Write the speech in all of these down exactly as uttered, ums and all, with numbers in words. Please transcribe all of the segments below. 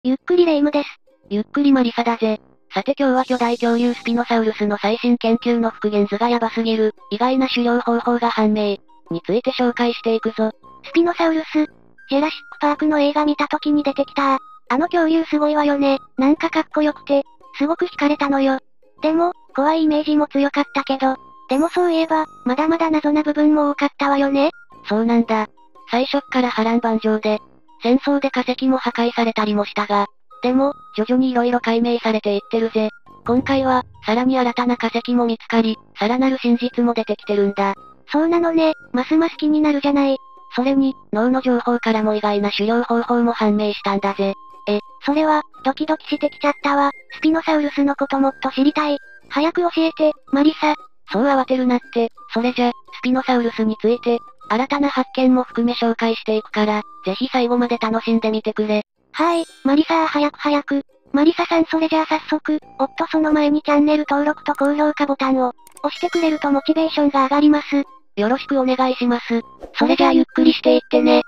ゆっくりレ夢ムです。 ゆっくりマリサだぜ。さて今日は巨大恐竜スピノサウルスの最新研究の復元図がヤバすぎる、意外な狩猟方法が判明、について紹介していくぞ。 スピノサウルス。ジェラシックパークの映画見た時に出てきた。あの恐竜すごいわよね。なんかかっこよくて、すごく惹かれたのよ。でも、怖いイメージも強かったけど、でもそういえば、まだまだ謎な部分も多かったわよね。 そうなんだ。最初っから波乱万丈で、戦争で化石も破壊されたりもしたが、でも、徐々に色々解明されていってるぜ。今回は、さらに新たな化石も見つかり、さらなる真実も出てきてるんだ。 そうなのね、ますます気になるじゃない。 それに、脳の情報からも意外な狩猟方法も判明したんだぜ。 え、それは、ドキドキしてきちゃったわ。スピノサウルスのこともっと知りたい。早く教えて、マリサ。 そう慌てるなって、それじゃ、スピノサウルスについて、新たな発見も含め紹介していくから、ぜひ最後まで楽しんでみてくれ。 はーい、マリサー早く早く。マリサさんそれじゃあ早速、おっとその前にチャンネル登録と高評価ボタンを、押してくれるとモチベーションが上がります。 よろしくお願いします。 それじゃあゆっくりしていってね。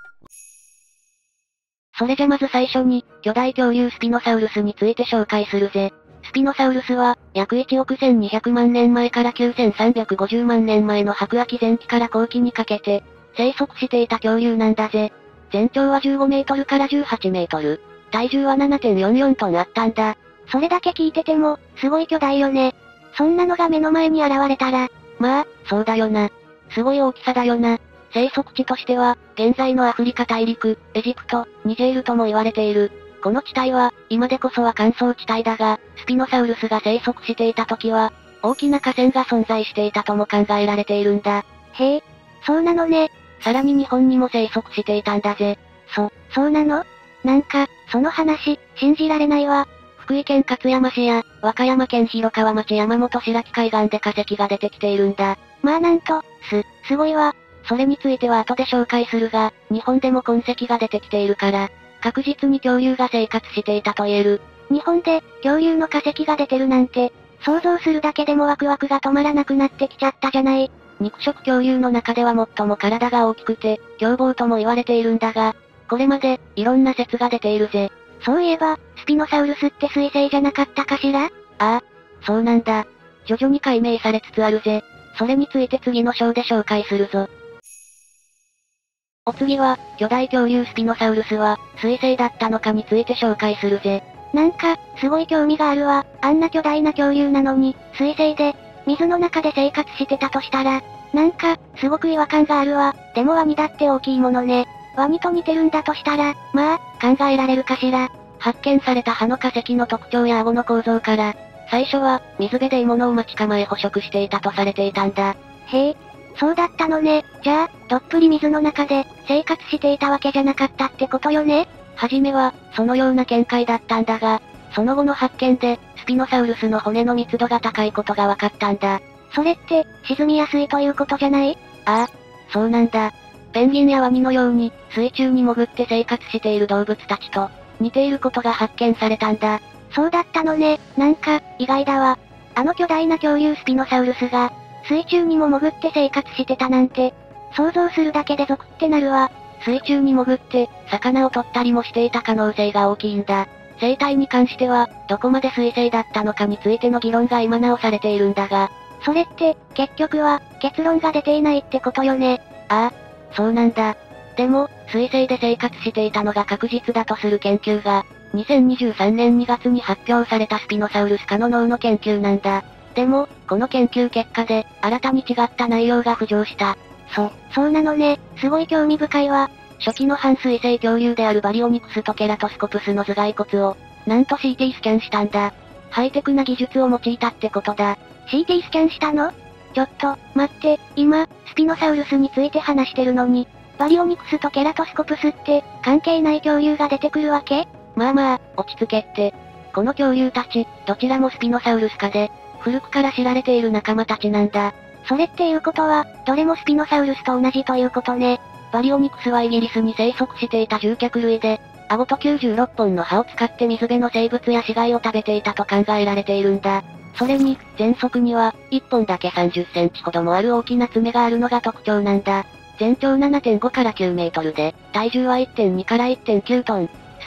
それじゃまず最初に、巨大恐竜スピノサウルスについて紹介するぜ。スピノサウルスは、約いちおくせんにひゃくまんねんまえからきゅうせんさんびゃくごじゅうまんねんまえの白亜紀前期から後期にかけて、生息していた恐竜なんだぜ。全長はじゅうごメートルからじゅうはちメートル。体重は ななてんよんよんトンあったんだ。 それだけ聞いてても、すごい巨大よね。そんなのが目の前に現れたら、 まあ、そうだよな。すごい大きさだよな。生息地としては、現在のアフリカ大陸、エジプト、ニジェールとも言われている。この地帯は、今でこそは乾燥地帯だが、スピノサウルスが生息していた時は、大きな河川が存在していたとも考えられているんだ。 へえ、そうなのね。 さらに日本にも生息していたんだぜ。 そ、そうなの？なんか、その話、信じられないわ。 福井県勝山市や、和歌山県広川町山本白木海岸で化石が出てきているんだ。 まあなんと、す、すごいわ。 それについては後で紹介するが、日本でも痕跡が出てきているから、確実に恐竜が生活していたと言える。 日本で、恐竜の化石が出てるなんて、想像するだけでもワクワクが止まらなくなってきちゃったじゃない。 肉食恐竜の中では最も体が大きくて、凶暴とも言われているんだが、これまで、いろんな説が出ているぜ。 そういえば、スピノサウルスって水生じゃなかったかしら？ああ、そうなんだ。徐々に解明されつつあるぜ。それについて次の章で紹介するぞ。お次は、巨大恐竜スピノサウルスは、水生だったのかについて紹介するぜ。 なんか、すごい興味があるわ。あんな巨大な恐竜なのに、水生で、水の中で生活してたとしたら、なんか、すごく違和感があるわ。でもワニだって大きいものね。ワニと似てるんだとしたら、まあ、考えられるかしら。 発見された歯の化石の特徴や顎の構造から、最初は、水辺で獲物を待ち構え捕食していたとされていたんだ。 へえ、そうだったのね。じゃあ、どっぷり水の中で、生活していたわけじゃなかったってことよね。 はじめは、そのような見解だったんだが、その後の発見で、スピノサウルスの骨の密度が高いことが分かったんだ。 それって、沈みやすいということじゃない？ ああ、そうなんだ。ペンギンやワニのように、水中に潜って生活している動物たちと、似ていることが発見されたんだ。 そうだったのね。なんか、意外だわ。あの巨大な恐竜スピノサウルスが、水中にも潜って生活してたなんて、想像するだけでゾクってなるわ。 水中に潜って、魚を取ったりもしていた可能性が大きいんだ。生態に関しては、どこまで水生だったのかについての議論が今なおされているんだが。 それって、結局は、結論が出ていないってことよね。 ああ、そうなんだ。でも、水生で生活していたのが確実だとする研究が、にせんにじゅうさんねんにがつに発表されたスピノサウルス科の脳の研究なんだ。でも、この研究結果で、新たに違った内容が浮上した。 そ、そうなのね。すごい興味深いわ。 初期の半水生恐竜であるバリオニクスとケラトスコプスの頭蓋骨を、なんと シーティー スキャンしたんだ。ハイテクな技術を用いたってことだ。 シーティー スキャンしたの？ちょっと、待って、今、スピノサウルスについて話してるのに、バリオニクスとケラトスコプスって、関係ない恐竜が出てくるわけ？ まあまあ、落ち着けって。この恐竜たち、どちらもスピノサウルス科で、古くから知られている仲間たちなんだ。 それっていうことは、どれもスピノサウルスと同じということね。 バリオニクスはイギリスに生息していた獣脚類で、顎ときゅうじゅうろっぽんの歯を使って水辺の生物や死骸を食べていたと考えられているんだ。それに、前足には、いっぽんだけさんじゅっセンチほどもある大きな爪があるのが特徴なんだ。全長 ななてんごからきゅうメートルで、体重は いってんにからいってんきゅうトン。スピ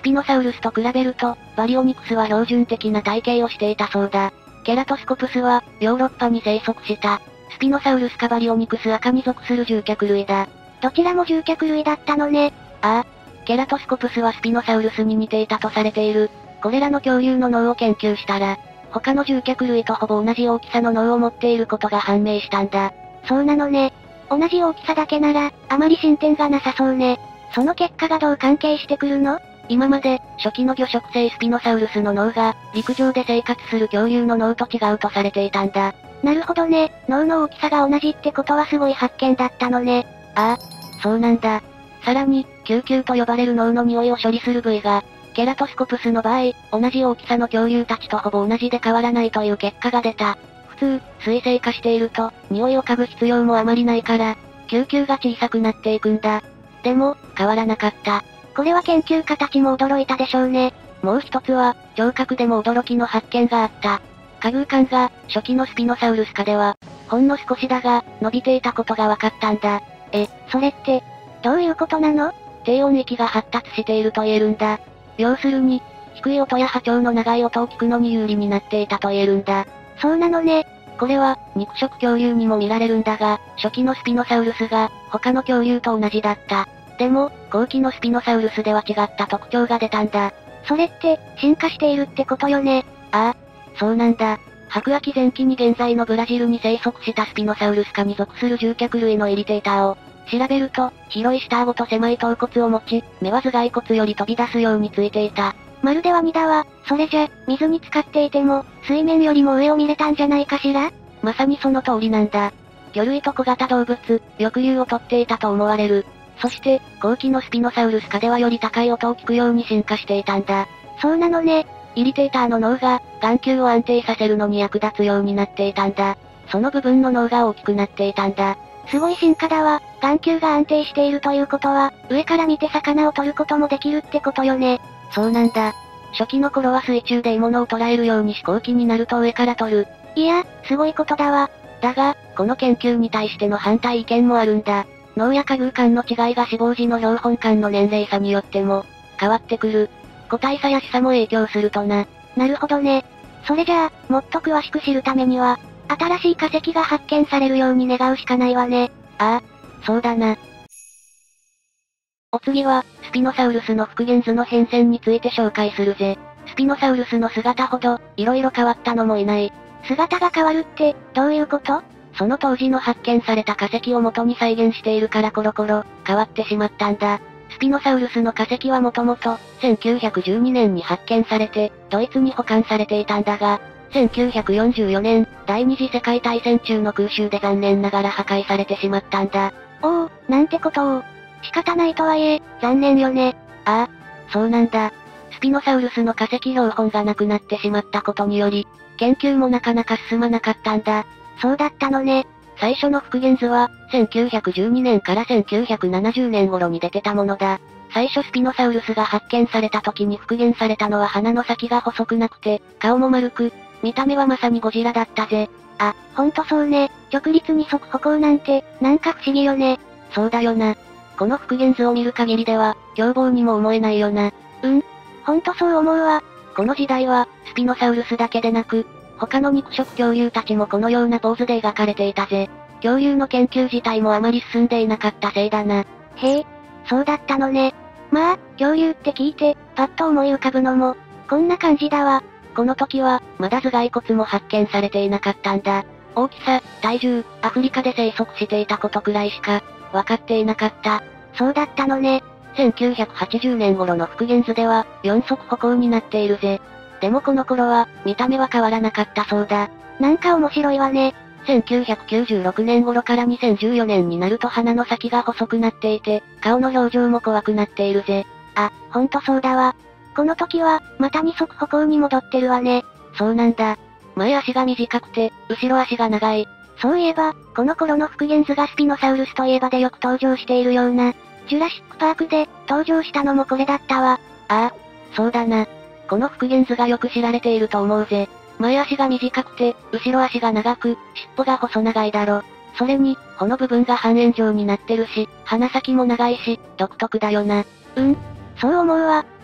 ピノサウルスと比べると、バリオニクスは標準的な体型をしていたそうだ。ケラトスコプスは、ヨーロッパに生息した、スピノサウルスかバリオニクスアカに属する獣脚類だ。 どちらも獣脚類だったのね。 ああ。ケラトスコプスはスピノサウルスに似ていたとされている。これらの恐竜の脳を研究したら、他の獣脚類とほぼ同じ大きさの脳を持っていることが判明したんだ。 そうなのね。同じ大きさだけなら、あまり進展がなさそうね。その結果がどう関係してくるの？ 今まで、初期の魚食性スピノサウルスの脳が、陸上で生活する恐竜の脳と違うとされていたんだ。 なるほどね。脳の大きさが同じってことはすごい発見だったのね。 ああ、そうなんだ。さらに、嗅球と呼ばれる脳の匂いを処理する部位が、ケラトスコプスの場合、同じ大きさの恐竜たちとほぼ同じで変わらないという結果が出た。普通、水生化していると、匂いを嗅ぐ必要もあまりないから、嗅球が小さくなっていくんだ。でも、変わらなかった。 これは研究家たちも驚いたでしょうね。 もう一つは、聴覚でも驚きの発見があった。下宮管が、初期のスピノサウルス科では、ほんの少しだが、伸びていたことが分かったんだ。 え、それって、どういうことなの？ 低音域が発達していると言えるんだ。要するに、低い音や波長の長い音を聞くのに有利になっていたと言えるんだ。 そうなのね。 これは、肉食恐竜にも見られるんだが、初期のスピノサウルスが、他の恐竜と同じだった。でも、後期のスピノサウルスでは違った特徴が出たんだ。 それって、進化しているってことよね。 ああ、そうなんだ。白亜紀前期に現在のブラジルに生息したスピノサウルス科に属する獣脚類のイリテーターを、調べると、広い下顎と狭い頭骨を持ち、目は頭蓋骨より飛び出すようについていた。 まるでワニだわ。それじゃ、水に浸かっていても、水面よりも上を見れたんじゃないかしら？ まさにその通りなんだ。魚類と小型動物、翼竜をとっていたと思われる。そして、後期のスピノサウルス科ではより高い音を聞くように進化していたんだ。 そうなのね。 イリテーターの脳が、眼球を安定させるのに役立つようになっていたんだ。その部分の脳が大きくなっていたんだ。 すごい進化だわ。眼球が安定しているということは、上から見て魚を取ることもできるってことよね。 そうなんだ。初期の頃は水中で獲物を捕らえるように飛行機になると上から取る。 いや、すごいことだわ。 だが、この研究に対しての反対意見もあるんだ。脳や下宮管の違いが死亡時の標本管の年齢差によっても、変わってくる。個体差や視差も影響するとな。 なるほどね。それじゃあ、もっと詳しく知るためには、新しい化石が発見されるように願うしかないわね。 ああ、そうだな。お次は、スピノサウルスの復元図の変遷について紹介するぜ。スピノサウルスの姿ほど、色々変わったのもいない。 姿が変わるって、どういうこと？ その当時の発見された化石を元に再現しているからコロコロ、変わってしまったんだ。スピノサウルスの化石はもともと、せんきゅうひゃくじゅうにねんに発見されて、ドイツに保管されていたんだが、せんきゅうひゃくよんじゅうよねん、第二次世界大戦中の空襲で残念ながら破壊されてしまったんだ。 おお、なんてことを。仕方ないとはいえ、残念よね。 ああ、そうなんだ。スピノサウルスの化石標本がなくなってしまったことにより、研究もなかなか進まなかったんだ。 そうだったのね。 最初の復元図は、せんきゅうひゃくじゅうにねんからせんきゅうひゃくななじゅうねん頃に出てたものだ。最初スピノサウルスが発見された時に復元されたのは鼻の先が細くなくて、顔も丸く、見た目はまさにゴジラだったぜ。 あ、ほんとそうね。直立二足歩行なんて、なんか不思議よね。 そうだよな。この復元図を見る限りでは、凶暴にも思えないよな。 うん。ほんとそう思うわ。 この時代は、スピノサウルスだけでなく、他の肉食恐竜たちもこのようなポーズで描かれていたぜ。恐竜の研究自体もあまり進んでいなかったせいだな。 へえ、そうだったのね。まあ、恐竜って聞いて、パッと思い浮かぶのも、こんな感じだわ。 この時は、まだ頭蓋骨も発見されていなかったんだ。大きさ、体重、アフリカで生息していたことくらいしか、わかっていなかった。 そうだったのね。 せんきゅうひゃくはちじゅうねん頃の復元図では、四足歩行になっているぜ。でもこの頃は、見た目は変わらなかったそうだ。 なんか面白いわね。 せんきゅうひゃくきゅうじゅうろくねん頃からにせんじゅうよねんになると鼻の先が細くなっていて、顔の表情も怖くなっているぜ。 あ、ほんとそうだわ。この時は、また二足歩行に戻ってるわね。 そうなんだ。前足が短くて、後ろ足が長い。 そういえば、この頃の復元図がスピノサウルスといえばでよく登場しているような、ジュラシックパークで登場したのもこれだったわ。 ああ、そうだな。この復元図がよく知られていると思うぜ。前足が短くて、後ろ足が長く、尻尾が細長いだろ。それに、穂の部分が半円状になってるし、鼻先も長いし、独特だよな。 うん。そう思うわ。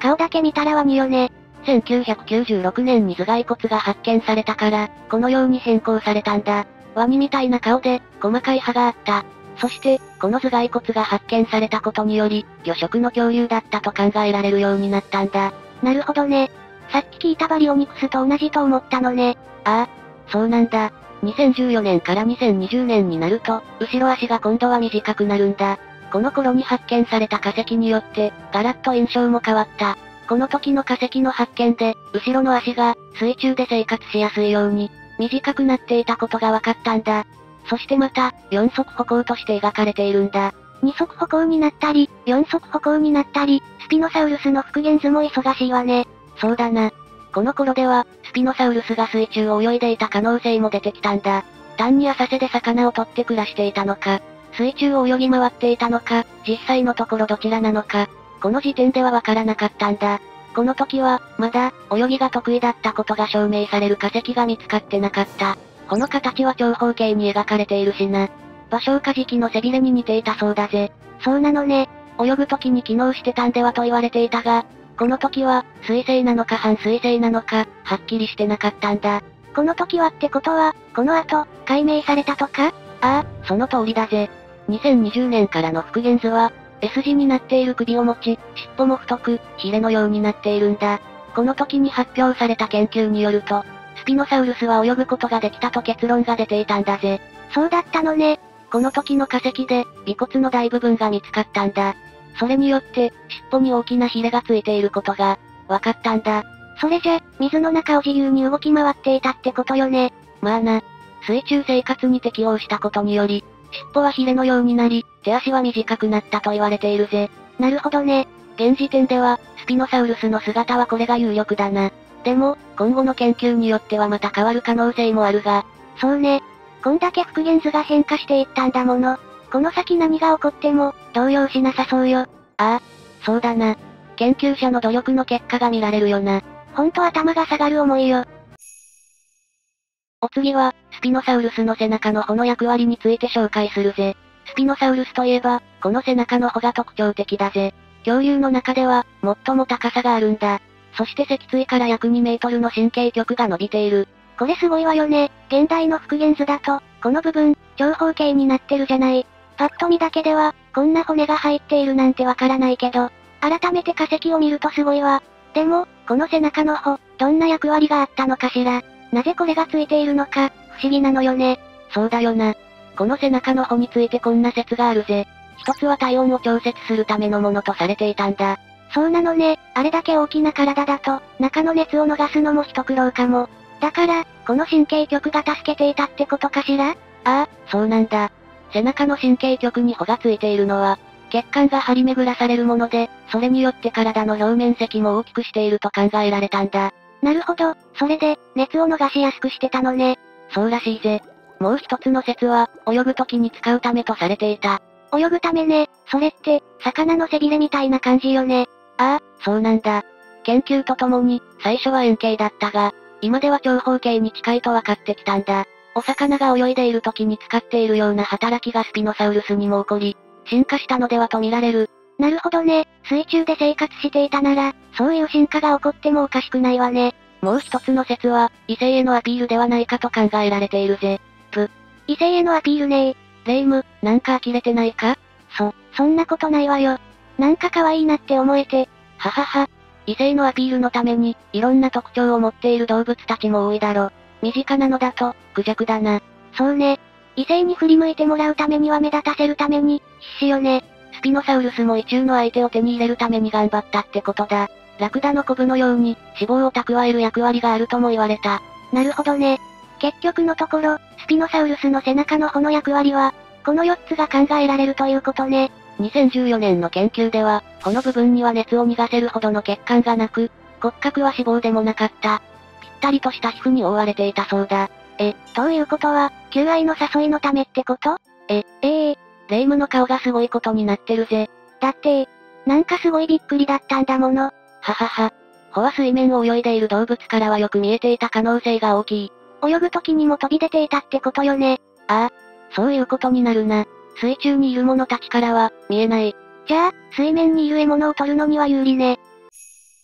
顔だけ見たらワニよね。 せんきゅうひゃくきゅうじゅうろくねんに頭蓋骨が発見されたから、このように変更されたんだ。ワニみたいな顔で、細かい歯があった。そして、この頭蓋骨が発見されたことにより、魚食の恐竜だったと考えられるようになったんだ。 なるほどね。さっき聞いたバリオニクスと同じと思ったのね。 ああ、そうなんだ。にせんじゅうよねんからにせんにじゅうねんになると、後ろ足が今度は短くなるんだ。この頃に発見された化石によって、ガラッと印象も変わった。この時の化石の発見で、後ろの足が、水中で生活しやすいように、短くなっていたことが分かったんだ。そしてまた、四足歩行として描かれているんだ。 二足歩行になったり、四足歩行になったり、スピノサウルスの復元図も忙しいわね。 そうだな。この頃では、スピノサウルスが水中を泳いでいた可能性も出てきたんだ。単に浅瀬で魚を取って暮らしていたのか、水中を泳ぎ回っていたのか、実際のところどちらなのか、この時点ではわからなかったんだ。この時は、まだ、泳ぎが得意だったことが証明される化石が見つかってなかった。この形は長方形に描かれているしな。バショウカジキの背びれに似ていたそうだぜ。 そうなのね。 泳ぐ時に機能してたんではと言われていたが、この時は、水生なのか半水生なのか、はっきりしてなかったんだ。 この時はってことは、この後、解明されたとか？ ああ、その通りだぜ。にせんにじゅうねんからの復元図は、S 字になっている首を持ち、尻尾も太く、ヒレのようになっているんだ。この時に発表された研究によると、スピノサウルスは泳ぐことができたと結論が出ていたんだぜ。 そうだったのね。 この時の化石で、尾骨の大部分が見つかったんだ。それによって、尻尾に大きなヒレがついていることが、分かったんだ。 それじゃ、水の中を自由に動き回っていたってことよね。 まあな。水中生活に適応したことにより、尻尾はヒレのようになり、手足は短くなったと言われているぜ。 なるほどね。 現時点では、スピノサウルスの姿はこれが有力だな。でも、今後の研究によってはまた変わる可能性もあるが。 そうね。こんだけ復元図が変化していったんだもの。この先何が起こっても、動揺しなさそうよ。ああ、そうだな。研究者の努力の結果が見られるよな。 ほんと頭が下がる思いよ。 お次は、スピノサウルスの背中の穂の役割について紹介するぜ。スピノサウルスといえば、この背中の穂が特徴的だぜ。恐竜の中では、最も高さがあるんだ。そして脊椎から約にメートルの神経極が伸びている。 これすごいわよね。現代の復元図だと、この部分、長方形になってるじゃない。パッと見だけでは、こんな骨が入っているなんてわからないけど、改めて化石を見るとすごいわ。でも、この背中の穂、どんな役割があったのかしら。なぜこれがついているのか、不思議なのよね。 そうだよな。この背中の穂についてこんな説があるぜ。一つは体温を調節するためのものとされていたんだ。 そうなのね。あれだけ大きな体だと、中の熱を逃すのも一苦労かも。だから、この神経極が助けていたってことかしら？ああ、そうなんだ。背中の神経極に穂がついているのは、血管が張り巡らされるもので、それによって体の表面積も大きくしていると考えられたんだ。 なるほど、それで、熱を逃しやすくしてたのね。 そうらしいぜ。もう一つの説は、泳ぐ時に使うためとされていた。 泳ぐためね、それって、魚の背びれみたいな感じよね。 ああ、そうなんだ。研究とともに、最初は円形だったが、今では長方形に近いと分かってきたんだ。お魚が泳いでいる時に使っているような働きがスピノサウルスにも起こり、進化したのではと見られる。 なるほどね。水中で生活していたなら、そういう進化が起こってもおかしくないわね。 もう一つの説は、異性へのアピールではないかと考えられているぜ。ぷ。 異性へのアピールねー。 レイム、なんか呆れてないか？ そ、そんなことないわよ。なんか可愛いなって思えて。 ははは。異性のアピールのために、いろんな特徴を持っている動物たちも多いだろ。身近なのだと、クジャクだな。 そうね。異性に振り向いてもらうためには目立たせるために、必死よね。 スピノサウルスも異虫の相手を手に入れるために頑張ったってことだ。ラクダのコブのように、脂肪を蓄える役割があるとも言われた。 なるほどね。結局のところ、スピノサウルスの背中の穂の役割は、このよっつが考えられるということね。 にせんじゅうよねんの研究では、この部分には熱を逃がせるほどの血管がなく、骨格は脂肪でもなかった。ぴったりとした皮膚に覆われていたそうだ。 え、ということは、求愛の誘いのためってこと？ え、 ええー、 レイムの顔がすごいことになってるぜ。 だって、なんかすごいびっくりだったんだもの。 ははは。穂は水面を泳いでいる動物からはよく見えていた可能性が大きい。 泳ぐ時にも飛び出ていたってことよね。 ああ、そういうことになるな。水中にいる者たちからは、見えない。 じゃあ、水面にいる獲物を取るのには有利ね。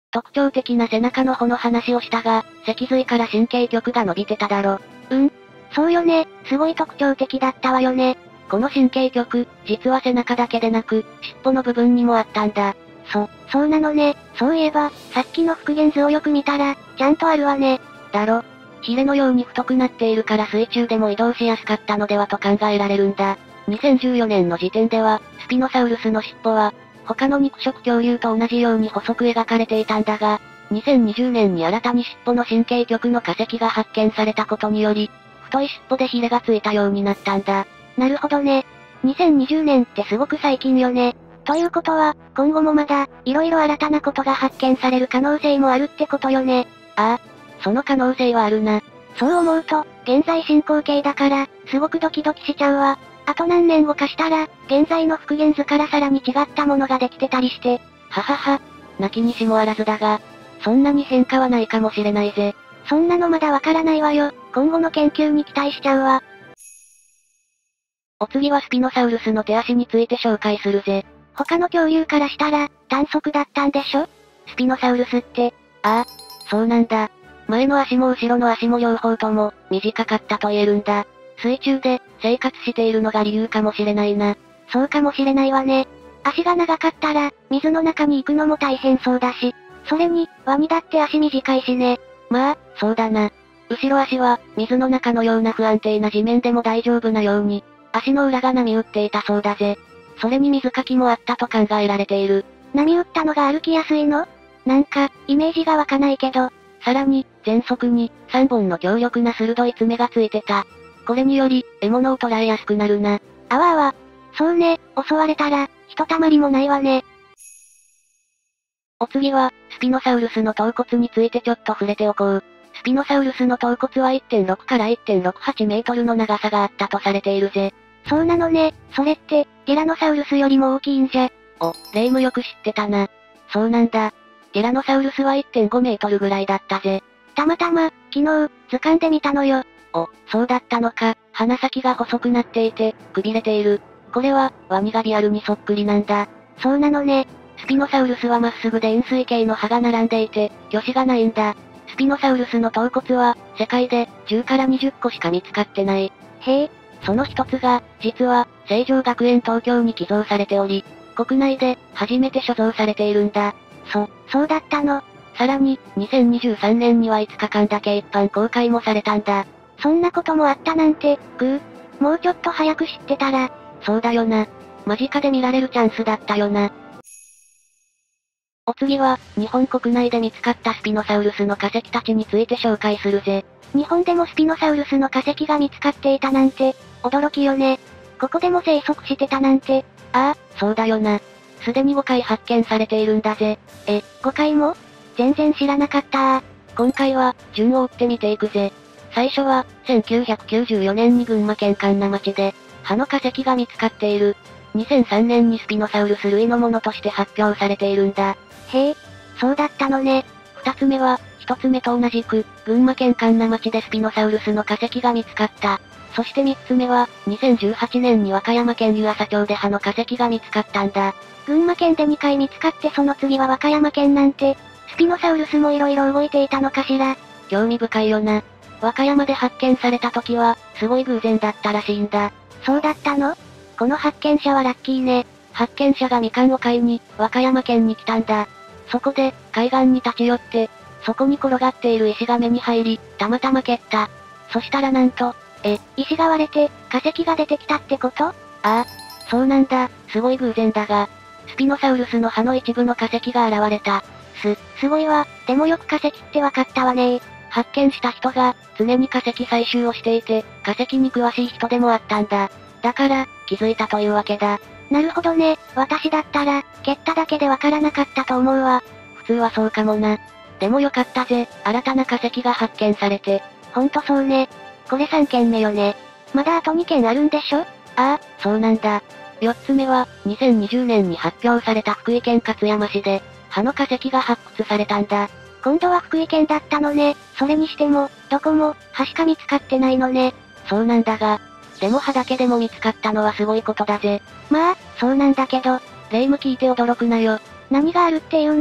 特徴的な背中の穂の話をしたが、脊髄から神経極が伸びてただろ。 うん。そうよね、すごい特徴的だったわよね。 この神経極、実は背中だけでなく、尻尾の部分にもあったんだ。 そ、そうなのね。そういえば、さっきの復元図をよく見たら、ちゃんとあるわね。 だろ。ヒレのように太くなっているから水中でも移動しやすかったのではと考えられるんだ。にせんじゅうよねんの時点では、スピノサウルスの尻尾は、他の肉食恐竜と同じように細く描かれていたんだが、にせんにじゅうねんに新たに尻尾の神経極の化石が発見されたことにより、太い尻尾でヒレがついたようになったんだ。 なるほどね。にせんにじゅうねんってすごく最近よね。ということは、今後もまだ、色々新たなことが発見される可能性もあるってことよね。 ああ、その可能性はあるな。 そう思うと、現在進行形だから、すごくドキドキしちゃうわ。あと何年後かしたら、現在の復元図からさらに違ったものができてたりして。 ははは、泣きにしもあらずだが、そんなに変化はないかもしれないぜ。 そんなのまだわからないわよ。今後の研究に期待しちゃうわ。 お次はスピノサウルスの手足について紹介するぜ。 他の恐竜からしたら、短足だったんでしょ？スピノサウルスって。 ああ、そうなんだ。前の足も後ろの足も両方とも、短かったと言えるんだ。水中で、生活しているのが理由かもしれないな。 そうかもしれないわね。足が長かったら、水の中に行くのも大変そうだし。それに、ワニだって足短いしね。 まあ、そうだな。後ろ足は、水の中のような不安定な地面でも大丈夫なように、足の裏が波打っていたそうだぜ。それに水かきもあったと考えられている。 波打ったのが歩きやすいの？なんか、イメージが湧かないけど。 さらに、前足に、さんぼんの強力な鋭い爪がついてた。これにより、獲物を捕らえやすくなるな。 あわあわ。そうね、襲われたら、ひとたまりもないわね。 お次は、スピノサウルスの頭骨についてちょっと触れておこう。スピノサウルスの頭骨は いってんろく から いってんろくはち メートルの長さがあったとされているぜ。 そうなのね。それって、ティラノサウルスよりも大きいんじゃ。 お、レイムよく知ってたな。そうなんだ。ティラノサウルスは いってんご メートルぐらいだったぜ。 たまたま、昨日、図鑑で見たのよ。 お、そうだったのか。鼻先が細くなっていて、くびれている。これは、ワニがリアルにそっくりなんだ。 そうなのね。 スピノサウルスはまっすぐで円錐形の歯が並んでいて、鋸歯がないんだ。スピノサウルスの頭骨は、世界で、じゅうからにじゅっこしか見つかってない。 へえ。 その一つが、実は、成城学園東京に寄贈されており、国内で、初めて所蔵されているんだ。 そ、そうだったの。 さらに、にせんにじゅうさんねんにはいつかかんだけ一般公開もされたんだ。 そんなこともあったなんて、ぐー。もうちょっと早く知ってたら。 そうだよな。間近で見られるチャンスだったよな。お次は、日本国内で見つかったスピノサウルスの化石たちについて紹介するぜ。 日本でもスピノサウルスの化石が見つかっていたなんて、驚きよね。ここでも生息してたなんて。 ああ、そうだよな。すでにごかい発見されているんだぜ。 え、ごかいも？全然知らなかったー。 今回は、順を追って見ていくぜ。最初は、せんきゅうひゃくきゅうじゅうよねんに群馬県神流町で、歯の化石が見つかっている。にせんさんねんにスピノサウルス類のものとして発表されているんだ。 へえ、そうだったのね。 二つ目は、一つ目と同じく、群馬県神流町でスピノサウルスの化石が見つかった。そして三つ目は、にせんじゅうはちねんに和歌山県湯浅町で歯の化石が見つかったんだ。 群馬県でにかい見つかってその次は和歌山県なんて、スピノサウルスも色々動いていたのかしら。 興味深いよな。和歌山で発見された時は、すごい偶然だったらしいんだ。 そうだったの？この発見者はラッキーね。 発見者がみかんを買いに、和歌山県に来たんだ。そこで、海岸に立ち寄って、そこに転がっている石が目に入り、たまたま蹴った。そしたらなんと、 え、石が割れて、化石が出てきたってこと？ああ、そうなんだ、すごい偶然だが、スピノサウルスの歯の一部の化石が現れた。 す、すごいわ、でもよく化石ってわかったわね。 発見した人が、常に化石採集をしていて、化石に詳しい人でもあったんだ。だから、気づいたというわけだ。 なるほどね、私だったら、蹴っただけでわからなかったと思うわ。 普通はそうかもな。でもよかったぜ、新たな化石が発見されて。 ほんとそうね。これさんけんめよね。まだあとにけんあるんでしょ？ ああ、そうなんだ。よっつめは、にせんにじゅうねんに発表された福井県勝山市で、歯の化石が発掘されたんだ。 今度は福井県だったのね。それにしても、どこも、歯しか見つかってないのね。 そうなんだが、でも歯だけでも見つかったのはすごいことだぜ。 まあ、そうなんだけど。 レイム聞いて驚くなよ。 何があるっていうの？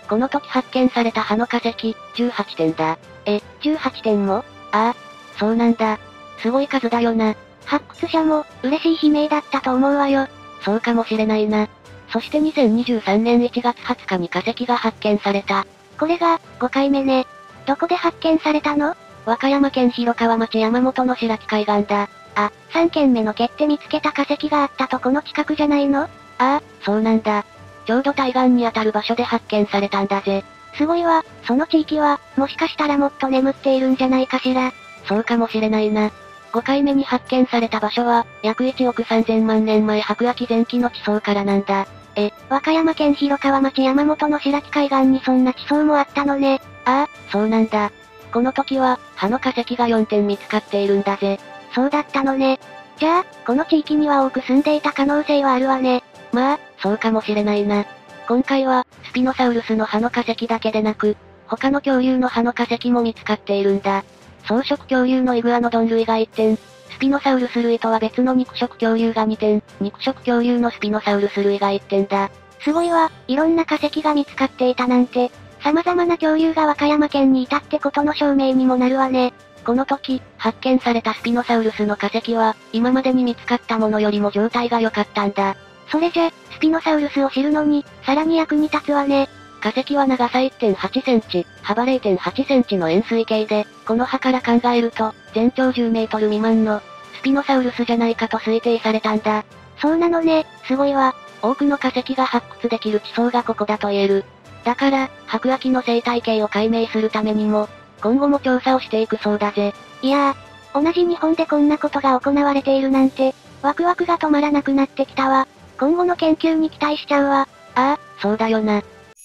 この時発見された歯の化石、じゅうはってんだ。 え、じゅうはってんも？ ああ、そうなんだ。すごい数だよな。 発掘者も、嬉しい悲鳴だったと思うわよ。 そうかもしれないな。そしてにせんにじゅうさんねんいちがつはつかに化石が発見された。 これが、ごかいめね。どこで発見されたの？ 和歌山県広川町山本の白木海岸だ。 あ、さんけんめの蹴って見つけた化石があったとこの近くじゃないの？ああ、そうなんだ。ちょうど対岸にあたる場所で発見されたんだぜ。 すごいわ、その地域は、もしかしたらもっと眠っているんじゃないかしら。 そうかもしれないな。ごかいめに発見された場所は、約いちおくさんぜんまんねんまえ白亜紀前期の地層からなんだ。 え、和歌山県広川町山本の白木海岸にそんな地層もあったのね。 ああ、そうなんだ。この時は、歯の化石がよんてん見つかっているんだぜ。 そうだったのね。じゃあ、この地域には多く住んでいた可能性はあるわね。 まあ、そうかもしれないな。今回は、スピノサウルスの歯の化石だけでなく、他の恐竜の歯の化石も見つかっているんだ。草食恐竜のイグアノドン類がいってん、スピノサウルス類とは別の肉食恐竜がにてん、肉食恐竜のスピノサウルス類がいってんだ。 すごいわ、いろんな化石が見つかっていたなんて、様々な恐竜が和歌山県にいたってことの証明にもなるわね。 この時、発見されたスピノサウルスの化石は、今までに見つかったものよりも状態が良かったんだ。 それじゃ、スピノサウルスを知るのに、さらに役に立つわね。 化石は長さ いってんはちセンチ、幅 れいてんはちセンチの円錐形で、この歯から考えると、全長じゅうメートル未満の、スピノサウルスじゃないかと推定されたんだ。 そうなのね、すごいわ。 多くの化石が発掘できる地層がここだと言える。だから、白亜紀の生態系を解明するためにも、今後も調査をしていくそうだぜ。 いやー、同じ日本でこんなことが行われているなんて、ワクワクが止まらなくなってきたわ。今後の研究に期待しちゃうわ。 ああ、そうだよな。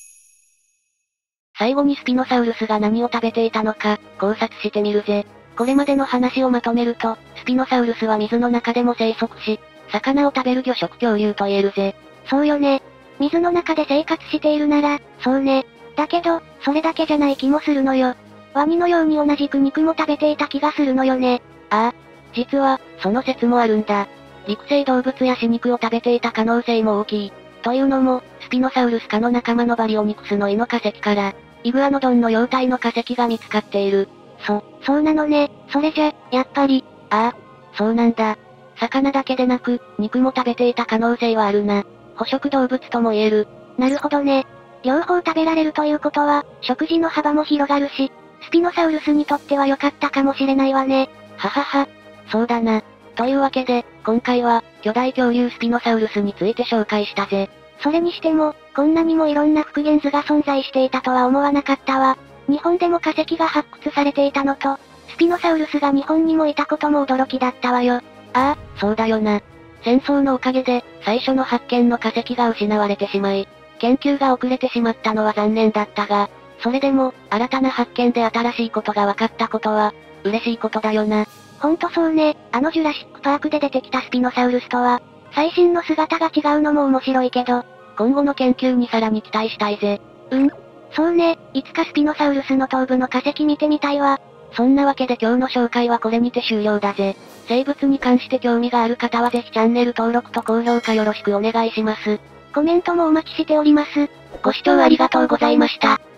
最後にスピノサウルスが何を食べていたのか、考察してみるぜ。これまでの話をまとめると、スピノサウルスは水の中でも生息し、魚を食べる魚食恐竜と言えるぜ。 そうよね。水の中で生活しているなら、そうね。だけど、それだけじゃない気もするのよ。ワニのように同じく肉も食べていた気がするのよね。 ああ、実は、その説もあるんだ。陸生動物や死肉を食べていた可能性も大きい。というのも、スピノサウルス科の仲間のバリオニクスの胃の化石から、イグアノドンの幼体の化石が見つかっている。 そ、そうなのね。それじゃ、やっぱり。 ああ、そうなんだ。魚だけでなく、肉も食べていた可能性はあるな。捕食動物とも言える。 なるほどね。両方食べられるということは、食事の幅も広がるし、スピノサウルスにとっては良かったかもしれないわね。 ははは。そうだな。というわけで、今回は、巨大恐竜スピノサウルスについて紹介したぜ。 それにしても、こんなにもいろんな復元図が存在していたとは思わなかったわ。日本でも化石が発掘されていたのと、スピノサウルスが日本にもいたことも驚きだったわよ。 ああ、そうだよな。戦争のおかげで、最初の発見の化石が失われてしまい、研究が遅れてしまったのは残念だったが、それでも、新たな発見で新しいことが分かったことは、嬉しいことだよな。 ほんとそうね、あのジュラシックパークで出てきたスピノサウルスとは、最新の姿が違うのも面白いけど、 今後の研究にさらに期待したいぜ。 うん。そうね、いつかスピノサウルスの頭部の化石見てみたいわ。 そんなわけで今日の紹介はこれにて終了だぜ。生物に関して興味がある方はぜひチャンネル登録と高評価よろしくお願いします。 コメントもお待ちしております。 ご視聴ありがとうございました。